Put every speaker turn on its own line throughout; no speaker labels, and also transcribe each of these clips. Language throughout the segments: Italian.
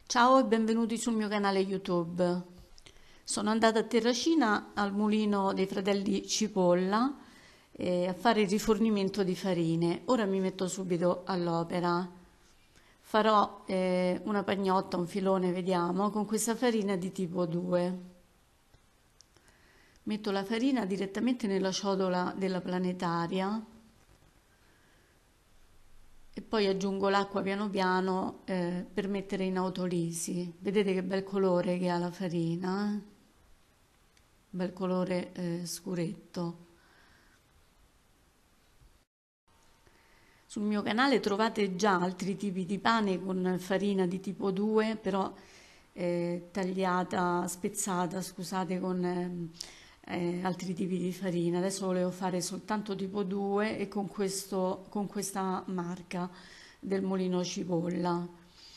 Ciao e benvenuti sul mio canale YouTube. Sono andata a Terracina al mulino dei fratelli Cipolla a fare il rifornimento di farine. Ora mi metto subito all'opera. Farò una pagnotta, un filone, vediamo, con questa farina di tipo 2. Metto la farina direttamente nella ciotola della planetaria e poi aggiungo l'acqua piano piano per mettere in autolisi. Vedete che bel colore che ha la farina, bel colore scuretto. Sul mio canale trovate già altri tipi di pane con farina di tipo 2, però tagliata, spezzata, scusate, con altri tipi di farina. Adesso volevo fare soltanto tipo 2 e con questa marca del Mulino Cipolla.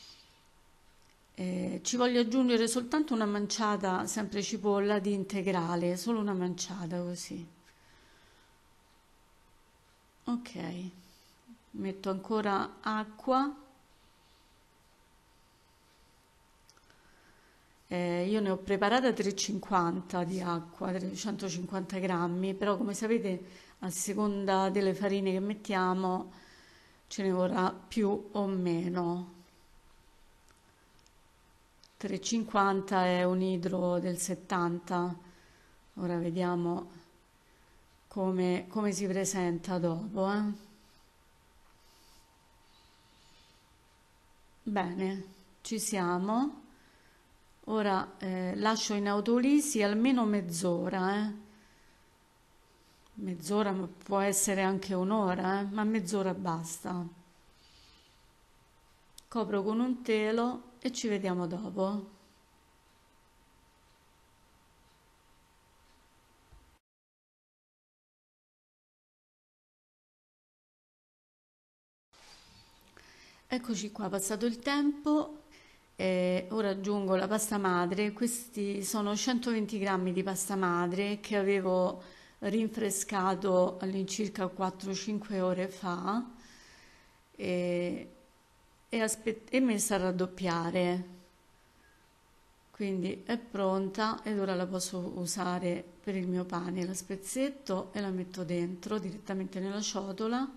Ci voglio aggiungere soltanto una manciata, sempre cipolla, di integrale, solo una manciata così. Ok, metto ancora acqua. Io ne ho preparata 350 di acqua, 350 grammi, però come sapete a seconda delle farine che mettiamo ce ne vorrà più o meno. 350 è un idro del 70, ora vediamo come si presenta dopo. Bene, ci siamo. Ora lascio in autolisi almeno mezz'ora, mezz'ora, ma può essere anche un'ora, ma mezz'ora basta. Copro con un telo e ci vediamo dopo. Eccoci qua, passato il tempo, ora aggiungo la pasta madre. Questi sono 120 grammi di pasta madre che avevo rinfrescato all'incirca 4-5 ore fa e, e messa a raddoppiare. Quindi è pronta ed ora la posso usare per il mio pane. La spezzetto e la metto dentro direttamente nella ciotola.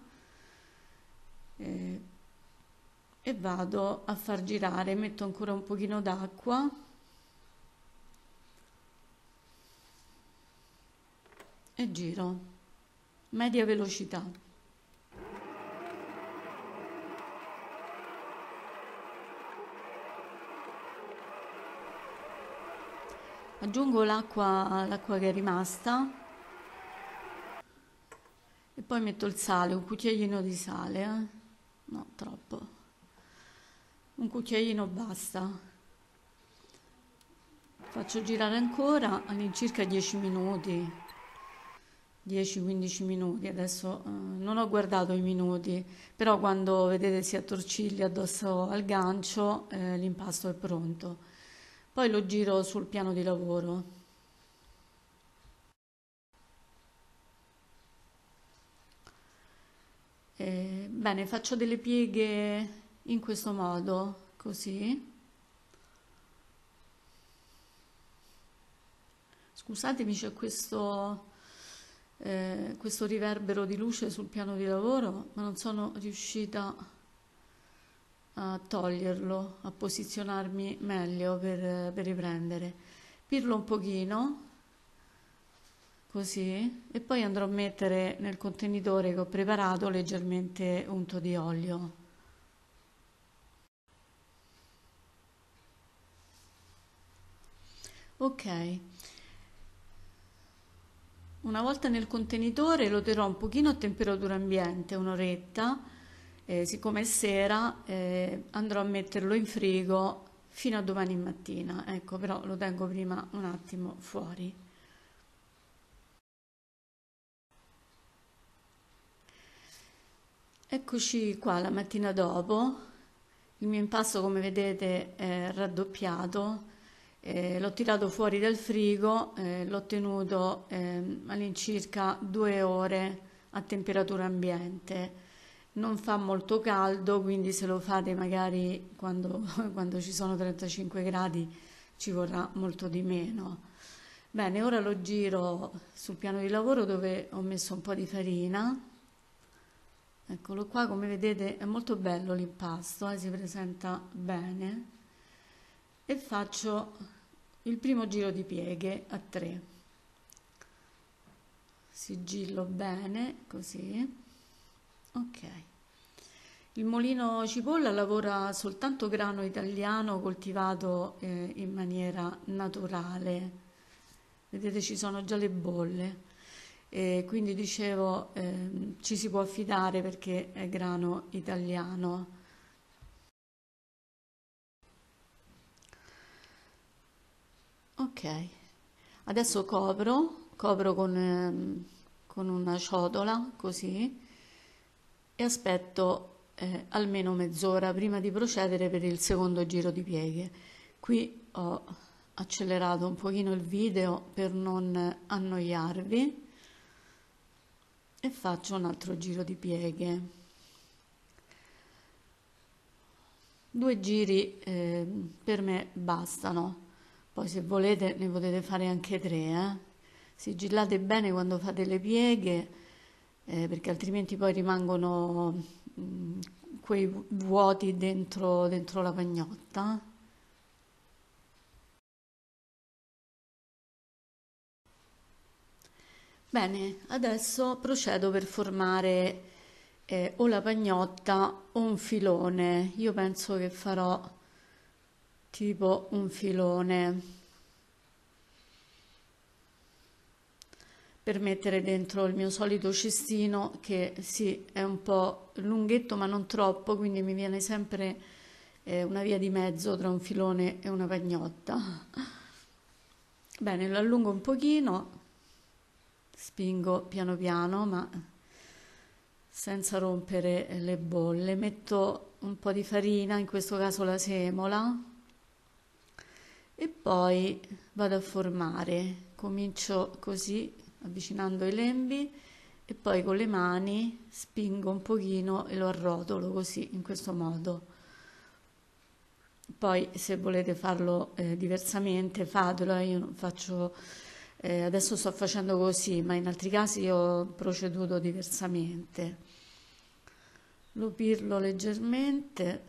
eh, e vado a far girare, metto ancora un pochino d'acqua e giro, media velocità. Aggiungo l'acqua che è rimasta e poi metto il sale, un cucchiaino di sale, no, troppo, un cucchiaino basta. Faccio girare ancora all'incirca 10 minuti, 10-15 minuti. Adesso non ho guardato i minuti, però quando vedete si attorciglia addosso al gancio, l'impasto è pronto. Poi lo giro sul piano di lavoro. Bene, faccio delle pieghe in questo modo, così. Scusatemi, c'è questo riverbero di luce sul piano di lavoro, ma non sono riuscita a toglierlo, a posizionarmi meglio per riprendere. Pirlo un pochino, così, e poi andrò a mettere nel contenitore che ho preparato leggermente unto di olio. Ok, una volta nel contenitore lo terrò un pochino a temperatura ambiente, un'oretta. Siccome è sera, andrò a metterlo in frigo fino a domani mattina. Ecco, però lo tengo prima un attimo fuori. Eccoci qua la mattina dopo. Il mio impasto, come vedete, è raddoppiato. L'ho tirato fuori dal frigo, l'ho tenuto all'incirca 2 ore a temperatura ambiente. non fa molto caldo, quindi se lo fate magari quando, quando ci sono 35 gradi ci vorrà molto di meno. Bene, ora lo giro sul piano di lavoro dove ho messo un po' di farina. Eccolo qua, come vedete è molto bello l'impasto, si presenta bene. E faccio il primo giro di pieghe a 3. Sigillo bene, così. Ok. Il mulino cipolla lavora soltanto grano italiano coltivato in maniera naturale. Vedete, ci sono già le bolle. E quindi dicevo, ci si può affidare perché è grano italiano. Ok, adesso copro con una ciotola così e aspetto almeno mezz'ora prima di procedere per il secondo giro di pieghe. Qui ho accelerato un pochino il video per non annoiarvi e faccio un altro giro di pieghe. 2 giri per me bastano, poi se volete ne potete fare anche 3, eh. Sigillate bene quando fate le pieghe perché altrimenti poi rimangono quei vuoti dentro la pagnotta. Bene, adesso procedo per formare o la pagnotta o un filone. Io penso che farò tipo un filone per mettere dentro il mio solito cestino che sì, è un po' lunghetto ma non troppo, quindi mi viene sempre una via di mezzo tra un filone e una pagnotta. Bene, lo allungo un pochino, spingo piano piano ma senza rompere le bolle. Metto un po' di farina, in questo caso la semola, e poi vado a formare. Comincio così, avvicinando i lembi, e poi con le mani spingo un pochino e lo arrotolo così, in questo modo. Poi se volete farlo diversamente fatelo, io non faccio, adesso sto facendo così, ma in altri casi ho proceduto diversamente. Lo pirlo leggermente.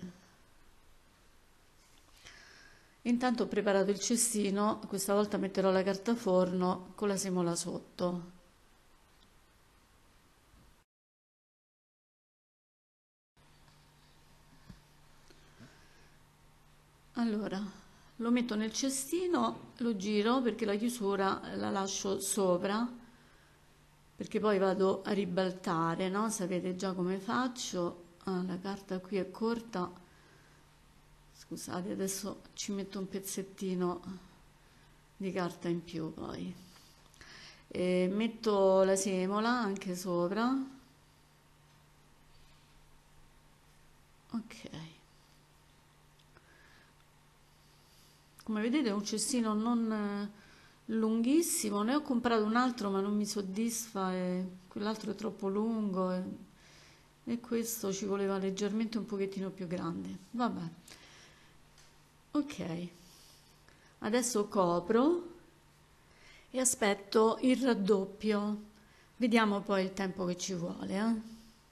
Intanto ho preparato il cestino, questa volta metterò la carta forno con la semola sotto. Allora, lo metto nel cestino, lo giro perché la chiusura la lascio sopra, perché poi vado a ribaltare, no? Sapete già come faccio. Ah, la carta qui è corta. Scusate, adesso ci metto un pezzettino di carta in più poi. E metto la semola anche sopra. Ok. Come vedete è un cestino non lunghissimo, ne ho comprato un altro ma non mi soddisfa e quell'altro è troppo lungo e questo ci voleva leggermente un pochettino più grande. Vabbè. Ok. Adesso copro e aspetto il raddoppio. Vediamo poi il tempo che ci vuole, eh.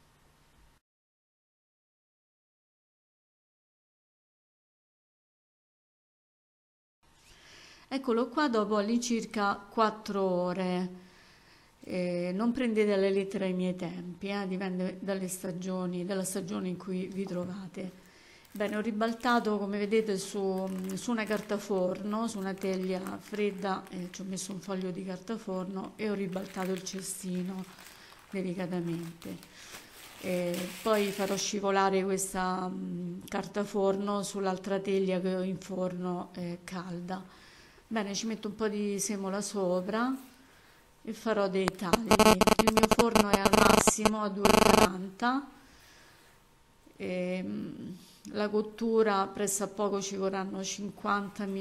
Eccolo qua dopo all'incirca 4 ore. Non prendete alla lettera i miei tempi, dipende dalle stagioni, dalla stagione in cui vi trovate. Bene, ho ribaltato come vedete su una carta forno, su una teglia fredda, ci ho messo un foglio di carta forno e ho ribaltato il cestino delicatamente. Poi farò scivolare questa carta forno sull'altra teglia che ho in forno calda. Bene, ci metto un po' di semola sopra e farò dei tagli. Il mio forno è al massimo a 240 e la cottura presso a poco ci vorranno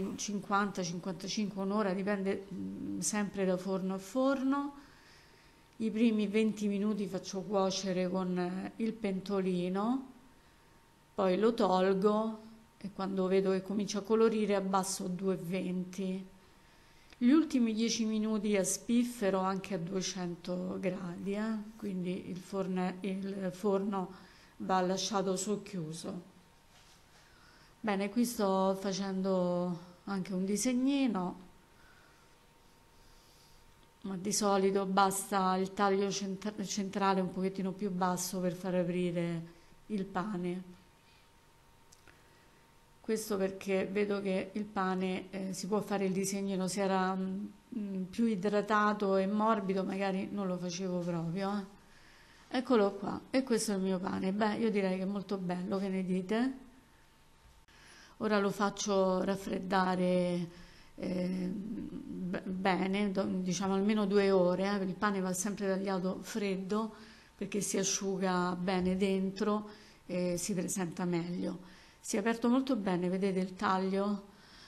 50-55 un'ora, dipende sempre da forno a forno. I primi 20 minuti faccio cuocere con il pentolino, poi lo tolgo e quando vedo che comincia a colorire abbasso a 220. Gli ultimi 10 minuti a spiffero anche a 200 gradi, quindi il forno va lasciato socchiuso. Bene, qui sto facendo anche un disegnino, ma di solito basta il taglio centrale un pochettino più basso per far aprire il pane. Questo perché vedo che il pane si può fare il disegnino, se era più idratato e morbido magari non lo facevo proprio. Eccolo qua, e questo è il mio pane. Beh, io direi che è molto bello, che ne dite? Ora lo faccio raffreddare bene, diciamo almeno 2 ore. Il pane va sempre tagliato freddo perché si asciuga bene dentro e si presenta meglio. Si è aperto molto bene, vedete il taglio?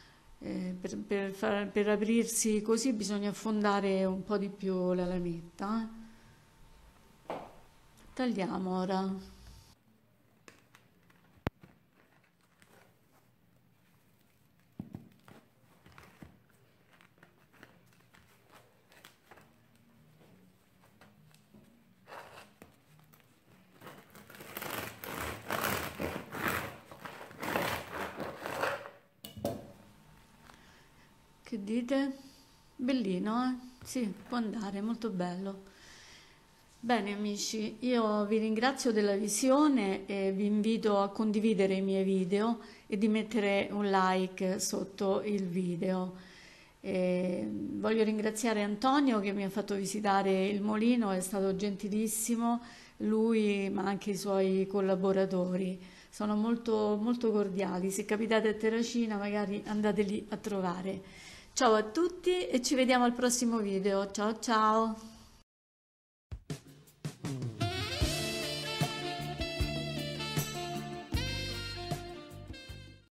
Per aprirsi così bisogna affondare un po' di più la lametta. Tagliamo ora. Che dite? Bellino, eh? Sì, può andare, molto bello. Bene amici, io vi ringrazio della visione e vi invito a condividere i miei video e di mettere un like sotto il video. Voglio ringraziare Antonio che mi ha fatto visitare il mulino, è stato gentilissimo, lui ma anche i suoi collaboratori. Sono molto, molto cordiali. Se capitate a Terracina magari andateli a trovare. Ciao a tutti e ci vediamo al prossimo video. Ciao ciao!